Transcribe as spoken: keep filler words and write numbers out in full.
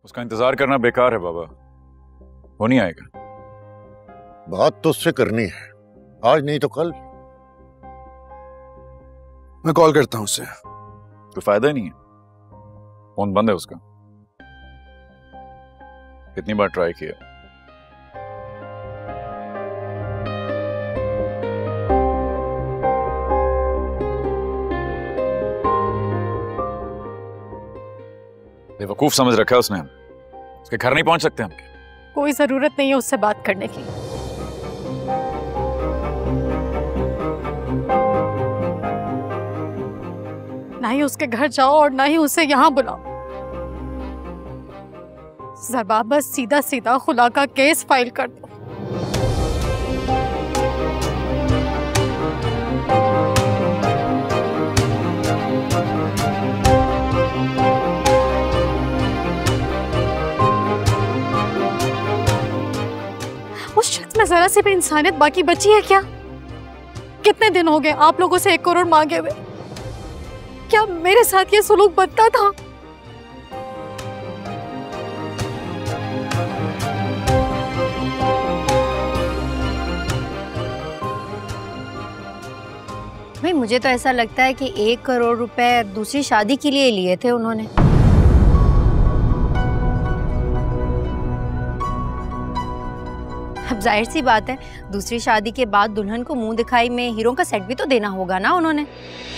उसका इंतजार करना बेकार है बाबा, वो नहीं आएगा। बात तो उससे करनी है, आज नहीं तो कल। मैं कॉल करता हूं उससे। कोई फायदा ही नहीं है, फोन बंद है उसका। कितनी बार ट्राई किया। बेवकूफ समझ रखा है उसने, उसके घर नहीं पहुंच सकते हम। कोई जरूरत नहीं है उससे बात करने की। ना ही उसके घर जाओ और ना ही उसे यहाँ बुलाओ। ज़रबा बस सीधा सीधा खुला का केस फाइल कर दो। उस शख्स में जरा सी भी इंसानियत बाकी बची है क्या? कितने दिन हो गए आप लोगों से एक करोड़ मांगे हुए, क्या मेरे साथ ये सुलूक बनता था? भाई मुझे तो ऐसा लगता है कि एक करोड़ रुपए दूसरी शादी के लिए लिए थे उन्होंने। अब जाहिर सी बात है, दूसरी शादी के बाद दुल्हन को मुंह दिखाई में हीरो का सेट भी तो देना होगा ना उन्होंने।